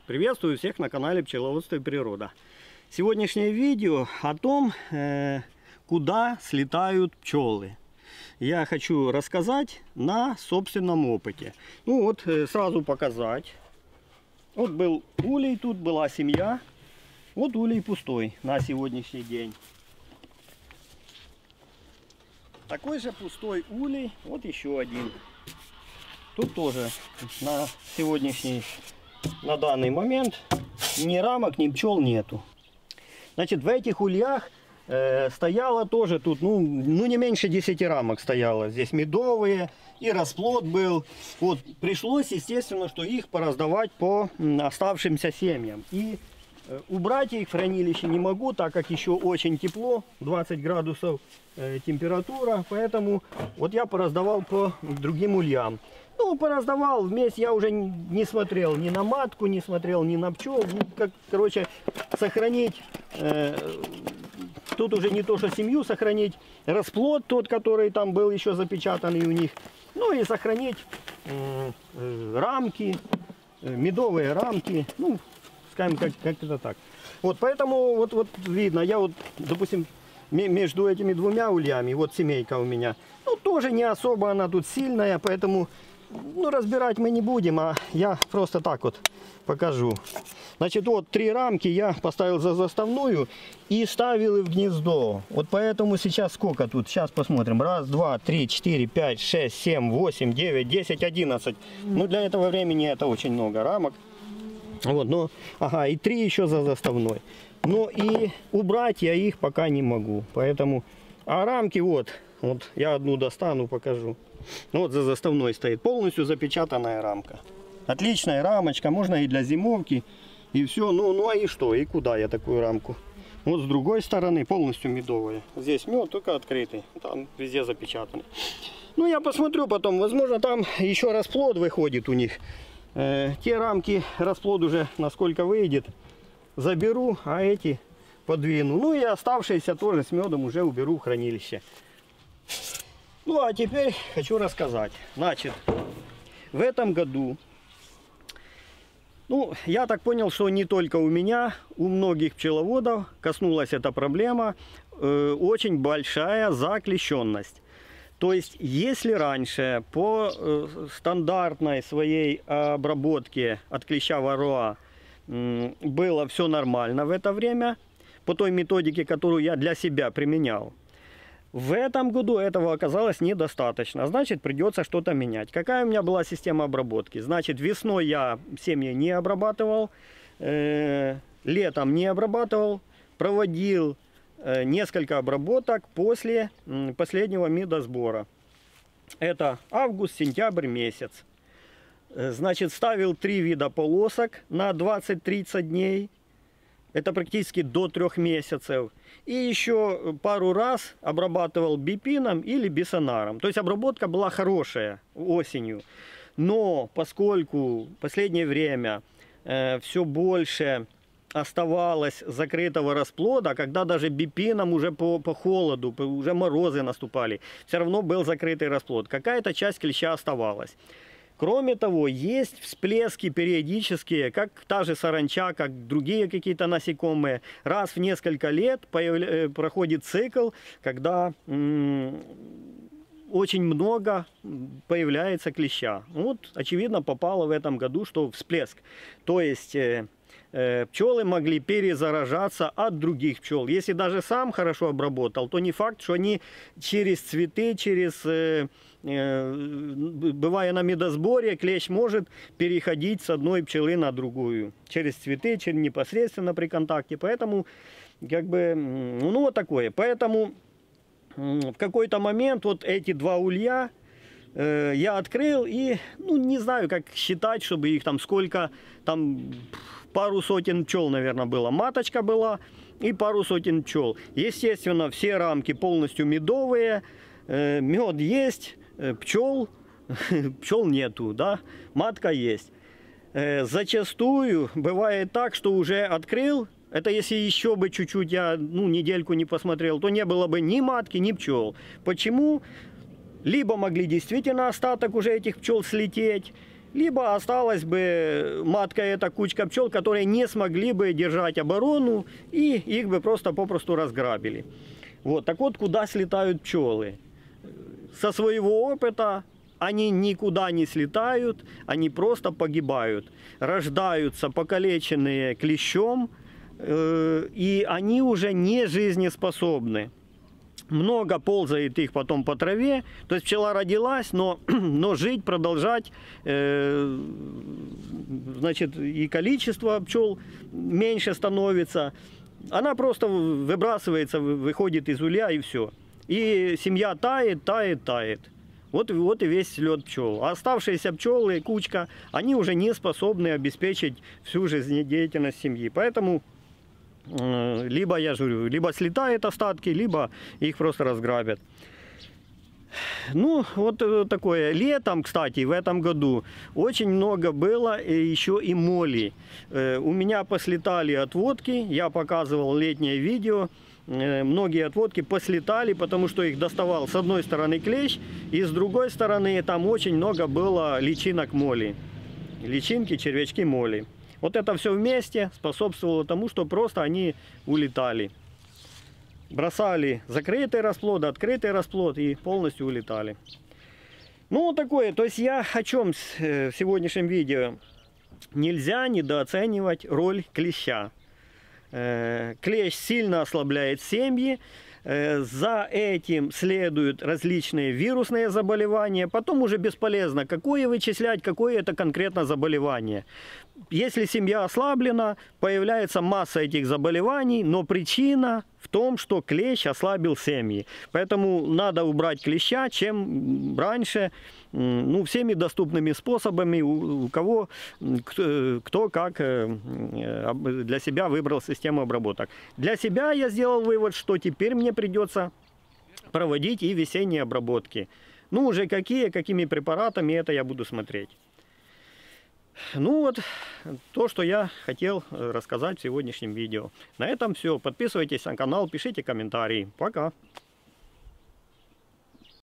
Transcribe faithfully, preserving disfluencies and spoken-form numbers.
Приветствую всех на канале Пчеловодство и природа. Сегодняшнее видео о том, э, куда слетают пчелы. Я хочу рассказать на собственном опыте. Ну вот, э, сразу показать. Вот был улей, тут была семья. Вот улей пустой на сегодняшний день. Такой же пустой улей, вот еще один. Тут тоже на сегодняшний, на данный момент ни рамок, ни пчел нету. Значит, в этих ульях э, стояло тоже тут, ну, ну не меньше десяти рамок стояло. Здесь медовые и расплод был. Вот, пришлось, естественно, что их пораздавать по оставшимся семьям. И э, убрать их в хранилище не могу, так как еще очень тепло, двадцать градусов э, температура. Поэтому вот я пораздавал по другим ульям. Ну, пораздавал вместе, я уже не смотрел ни на матку, не смотрел ни на пчел. Ну, как, короче, сохранить, э, тут уже не то, что семью сохранить, расплод тот, который там был еще запечатанный у них. Ну и сохранить э, э, рамки, э, медовые рамки, ну, скажем, как, как это так. Вот, поэтому, вот, вот видно, я вот, допустим, между этими двумя ульями, вот семейка у меня, ну, тоже не особо она тут сильная, поэтому... Ну, разбирать мы не будем, а я просто так вот покажу. Значит, вот три рамки я поставил за заставную и ставил в гнездо. Вот поэтому сейчас сколько тут? Сейчас посмотрим. Раз, два, три, четыре, пять, шесть, семь, восемь, девять, десять, одиннадцать. Ну, для этого времени это очень много рамок. Вот, ну, ага, и три еще за заставной. Но и убрать я их пока не могу. Поэтому, а рамки вот, вот я одну достану, покажу. Вот за заставной стоит полностью запечатанная рамка. Отличная рамочка, можно и для зимовки, и все. Ну, ну а и что? И куда я такую рамку? Вот с другой стороны полностью медовая. Здесь мед только открытый, там везде запечатанный. Ну я посмотрю потом, возможно там еще расплод выходит у них. Э, те рамки расплод уже насколько выйдет, заберу, а эти подвину. Ну и оставшиеся тоже с медом уже уберу в хранилище. Ну, а теперь хочу рассказать. Значит, в этом году, ну, я так понял, что не только у меня, у многих пчеловодов коснулась эта проблема, э, очень большая заклещенность. То есть, если раньше по э, стандартной своей обработке от клеща вароа э, было все нормально в это время, по той методике, которую я для себя применял, в этом году этого оказалось недостаточно, значит придется что-то менять. Какая у меня была система обработки? Значит, весной я семьи не обрабатывал, э, летом не обрабатывал, проводил э, несколько обработок после э, последнего медосбора. Это август-сентябрь месяц. Э, значит, ставил три вида полосок на двадцать-тридцать дней. Это практически до трех месяцев. И еще пару раз обрабатывал бипином или бисонаром. То есть обработка была хорошая осенью. Но поскольку в последнее время э, все больше оставалось закрытого расплода, когда даже бипином уже по, по холоду, уже морозы наступали, все равно был закрытый расплод. Какая-то часть клеща оставалась. Кроме того, есть всплески периодические, как та же саранча, как другие какие-то насекомые. Раз в несколько лет появля... проходит цикл, когда м- очень много появляется клеща. Вот, очевидно, попало в этом году, что всплеск. То есть э, э, пчелы могли перезаражаться от других пчел. Если даже сам хорошо обработал, то не факт, что они через цветы, через... Э, бывая на медосборе, клещ может переходить с одной пчелы на другую. Через цветы, через непосредственно при контакте. Поэтому, как бы, ну вот такое. Поэтому в какой-то момент вот эти два улья э, я открыл и, ну, не знаю, как считать, чтобы их там сколько, там пару сотен пчел, наверное, было. Маточка была и пару сотен пчел. Естественно, все рамки полностью медовые, э, мед есть. Пчел, пчел нету, да, матка есть. Э, зачастую бывает так, что уже открыл, это если еще бы чуть-чуть я, ну, недельку не посмотрел, то не было бы ни матки, ни пчел. Почему? Либо могли действительно остаток уже этих пчел слететь, либо осталась бы матка, эта кучка пчел, которые не смогли бы держать оборону, и их бы просто попросту разграбили. Вот, так вот, куда слетают пчелы? Со своего опыта они никуда не слетают, они просто погибают. Рождаются покалеченные клещом, э, и они уже не жизнеспособны. Много ползает их потом по траве, то есть пчела родилась, но, но жить, продолжать, э, значит, и количество пчел меньше становится. Она просто выбрасывается, выходит из улья и все. И семья тает, тает, тает. Вот, вот и весь слет пчел. А оставшиеся пчелы, кучка, они уже не способны обеспечить всю жизнедеятельность семьи. Поэтому э, либо, я же говорю, либо слетают остатки, либо их просто разграбят. Ну, вот такое. Летом, кстати, в этом году очень много было еще и моли. У меня послетали отводки, я показывал летнее видео. Многие отводки послетали, потому что их доставал с одной стороны клещ, и с другой стороны там очень много было личинок моли. Личинки, червячки моли. Вот это все вместе способствовало тому, что просто они улетали. Бросали закрытый расплод, открытый расплод и полностью улетали. Ну, вот такое. То есть я о чем в сегодняшнем видео? Нельзя недооценивать роль клеща. Клещ сильно ослабляет семьи. За этим следуют различные вирусные заболевания. Потом уже бесполезно, какое вычислять, какое это конкретно заболевание. Если семья ослаблена, появляется масса этих заболеваний, но причина в том, что клещ ослабил семьи. Поэтому надо убрать клеща, чем раньше, ну, всеми доступными способами, у, у кого, кто, кто как для себя выбрал систему обработок. Для себя я сделал вывод, что теперь мне придется проводить и весенние обработки. Ну, уже какие, какими препаратами, это я буду смотреть. Ну вот, то, что я хотел рассказать в сегодняшнем видео. На этом все. Подписывайтесь на канал, пишите комментарии. Пока!